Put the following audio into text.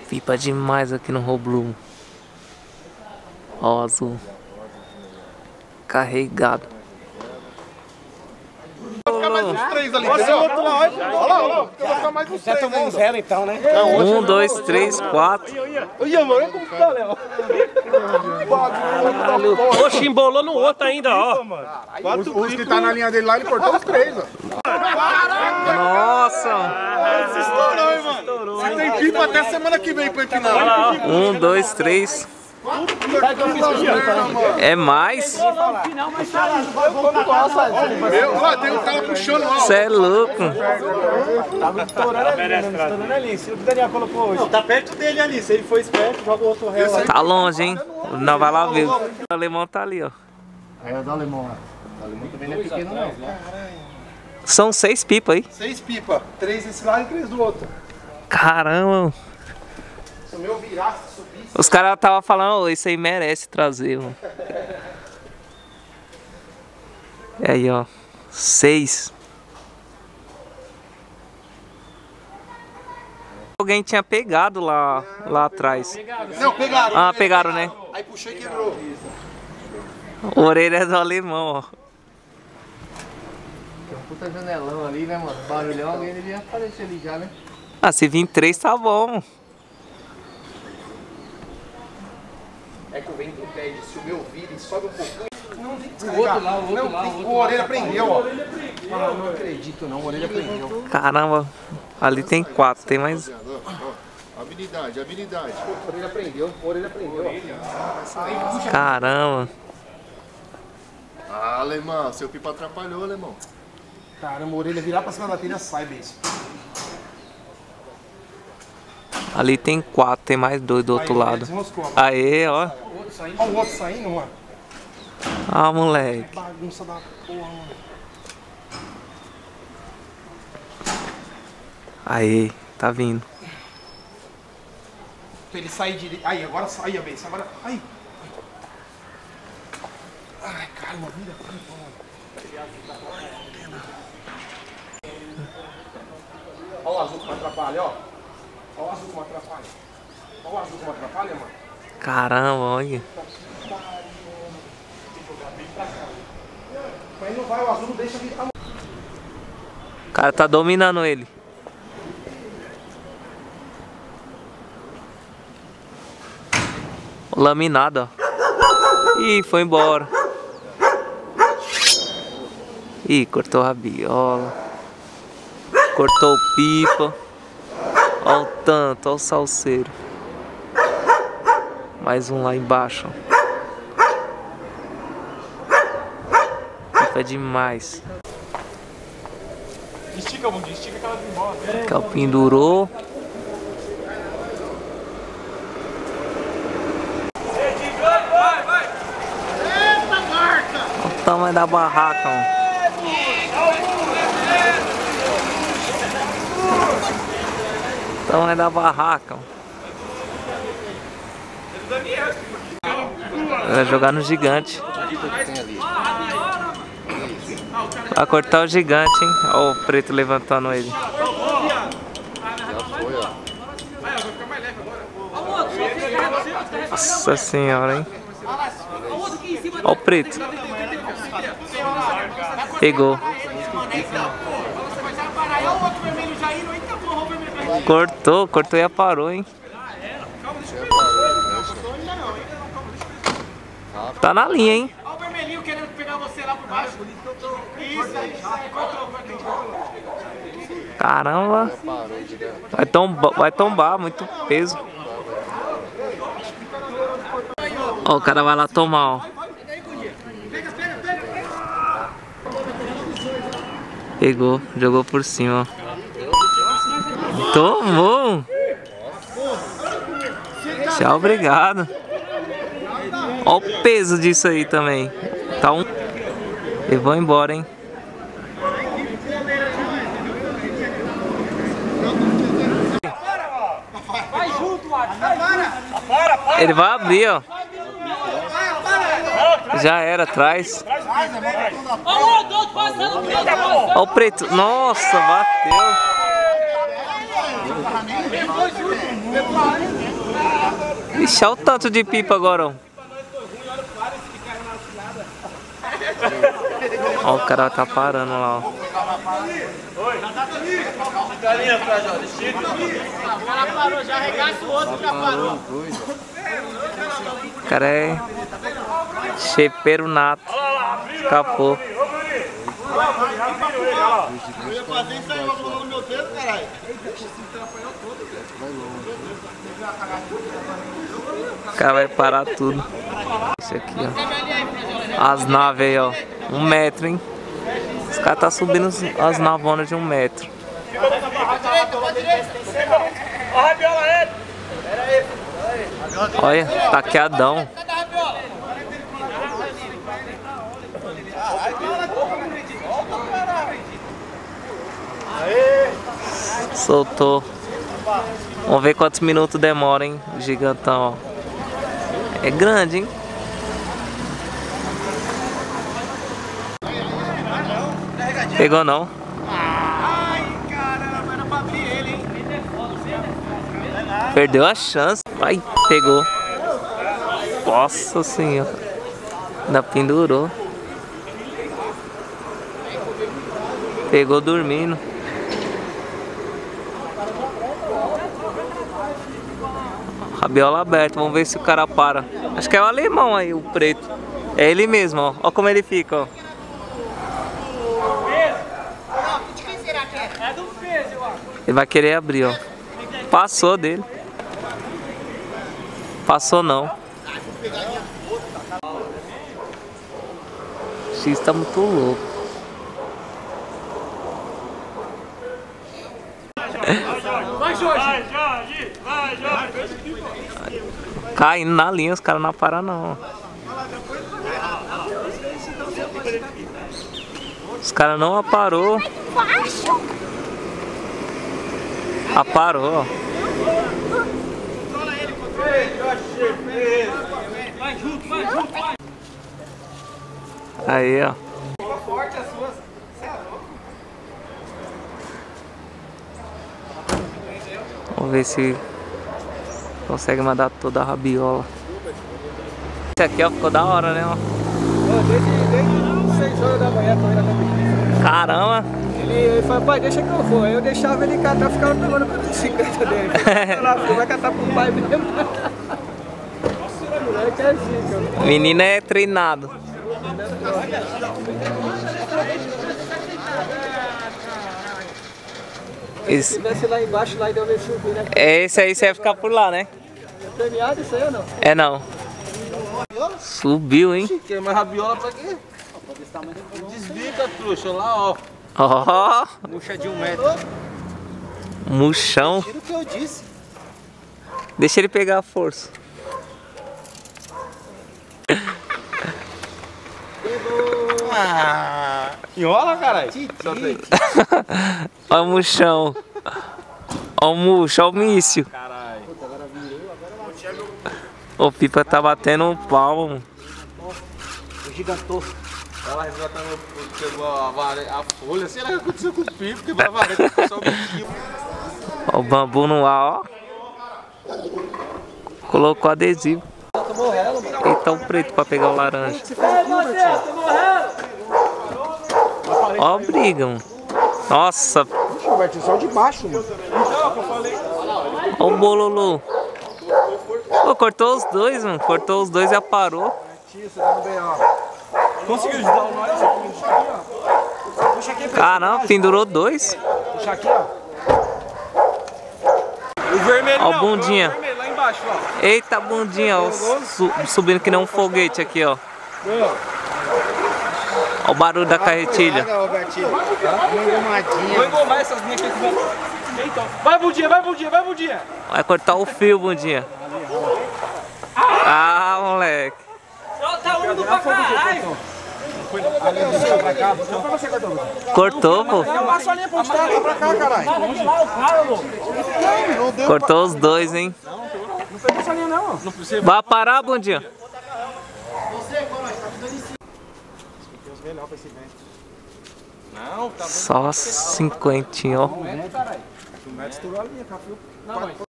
Pipa demais aqui no Roblox. Ó, azul. Carregado. Vai ficar mais uns 3 ali, entendeu? Olha lá. Vai ficar mais uns 3 já tomou uns zero então, né? 1, 2, 3, 4. Olha, mano, como tá, Léo? Oxe, embolou no outro ainda, ó. Os que tá na linha dele lá, ele cortou os 3, ó. Nossa! Você estourou, hein, mano? Você tem pipa até semana que vem pra empinar. 1, 2, 3. É mais? Meu, ó, tem um cara puxando lá, ó. Você é louco. Tava estourando ali. Se o Daniel colocou hoje. Não, tá perto dele ali. Se ele for esperto, joga o outro réu lá. Tá longe, hein? Não vai lá ver. O alemão tá ali, ó. Aí é o do alemão lá. O alemão também não é pequeno, não. São 6 pipas aí. 6 pipas. 3 desse lado e 3 do outro. Caramba. Se o meu virasse, subisse. Os caras estavam falando, oh, isso aí merece trazer, mano. E aí, ó. 6. Alguém tinha pegado lá atrás. Não, pegaram. Ah, pegaram, né? Aí puxou e quebrou. Orelha do alemão, ó. Tem um puta janelão ali, né, mano? Barulhão, alguém devia aparecer ali já, né? Ah, se vir 3 tá bom. É que o vento impede, se o meu vira e sobe um pouquinho. Não tem que O outro lá, o outro lá. O orelha prendeu, ó. Ah, não acredito não, o orelha prendeu. Caramba, ali tem 4, tem mais. Habilidade. O orelha prendeu, ó. Caramba. Ah, alemão, seu pipa atrapalhou, alemão. Caramba, a orelha virar pra cima da pilha sai, beijo. Ali tem 4, tem mais 2 do outro lado. Aê, ó. Olha o outro saindo, mano. Ah, moleque. Bagunça da porra, mano. Aí, tá vindo. Pra ele sair direito. Aí, agora sai, beijo. Agora. Aí. Ai, calma, vida. Olha o azul como atrapalha, ó. Olha o azul como atrapalha. Olha o azul como atrapalha, mano. Caramba, olha. Mas não vai, o azul não deixa virar. O cara tá dominando ele. O laminado, ó. Ih, foi embora. Ih, cortou a rabiola. Cortou o pipa. Olha o tanto, olha o salseiro. Mais um lá embaixo. Pipa demais. Estica, Mundi, estica que ela vai embora. Aqui, ó, pendurou. Olha o tamanho da barraca, mano. O tamanho da barraca, mano. Vai jogar no gigante. Vai cortar o gigante, hein? Olha o preto levantando ele. Nossa senhora, hein? Olha o preto. Pegou. Cortou e parou, hein? Tá na linha, hein? Olha o vermelhinho querendo pegar você lá por baixo. Isso aí, Caramba. Vai tombar, muito peso. Ó, o cara vai lá tomar, ó. Pegou, jogou por cima, ó. Tomou! Tchau, obrigado. Ó o peso disso aí também. Tá um... E vão embora, hein? vai junto, Marcos. Ele vai abrir, ó. Já era, atrás. Ó o preto. Nossa, bateu. Ixi, olha o tanto de pipa agora, ó. Ó, o cara tá parando lá, ó. Oi, galinha pra Jó, Chico. O cara parou, já arregaça o outro, já parou. O cara é chepeiro nato. Escapou. Eu ia fazer isso aí, eu vou no meu dedo, caralho. O cara vai parar tudo. Esse aqui, ó. As naves aí, ó. 1 metro, hein? Os caras tá subindo as navonas de 1 metro. Olha, taqueadão. Soltou. Vamos ver quantos minutos demora, hein? O gigantão, ó. É grande, hein? Pegou não? Ai, caramba, era pra abrir ele, hein? Perdeu a chance. Ai, pegou. Nossa senhora. Ainda pendurou. Pegou dormindo. Rabiola aberta, vamos ver se o cara para. Acho que é o alemão aí, o preto. É ele mesmo, ó. Ó como ele fica, ó. Ele vai querer abrir, ó. Passou dele. Passou não. O X tá muito louco. Vai, Jorge! Vai, Jorge! Caindo na linha, os caras não param não. Os caras não aparou. Aparou, ó. Vai junto, vai junto, vai! Aí, ó. Forte as suas. Vamos ver se consegue mandar toda a rabiola. Esse aqui, ó, ficou da hora, né, ó. Desde 6 horas da manhã, tô indo até bicicleta. Caramba! Ele falou, pai, deixa que eu vou. Aí eu deixava ele catar, ficava pegando a bicicleta dele. Vai catar pro pai mesmo. Nossa, moleque é zica. Menino é treinado. Se tivesse lá embaixo, lá e deu ver subir, né? Esse aí você vai ficar por lá, né? É premiado isso aí ou não? É não. Subiu, hein? Quer mais rabiola pra quê? Desliga, trouxa, lá, ó. Ó, Murcha de 1 metro. murchão. Tira o que eu disse. Deixa ele pegar a força. Enrola, caralho. Ó o murchão. Ó o murcho, ó o mício. Caralho. O Pipa tá batendo um pau. O gigantou. Ela resgatando, pegou a folha. Sei lá o que aconteceu com o Pipa, quebrou a vareta, só o biquinho. Ó o bambu no ar, ó. Colocou adesivo. Eita, o preto pra pegar o laranja. Ó, briga, mano. Nossa. Puxa, o Bertinho, só de baixo, mano. Ó o bololô. Pô, cortou os dois, mano. Cortou os dois e aparou. Conseguiu ajudar o nós aqui? Puxa aqui, Caramba, pendurou dois. puxa aqui, ó. O vermelho Ó o não, bundinha. o vermelho lá embaixo, ó. Eita, bundinha, ó. Subindo que nem um foguete aqui, ó. Ó o barulho da carretilha. Vou engomar essas linhas aqui. Então. Vai, bundinha, vai, bundinha, vai, bundinha. Vai cortar o fio, bundinha. Ah, moleque. Tá úmido pra caralho. Cortou, pô. Amassa a linha pra onde tá pra cá, caralho. Cortou os dois, hein. Não pegou essa linha não, ó. Não precisa. Vai parar, bundinha. Não, tá bom. Só 50, ó. O metro estourou a linha, tá fio.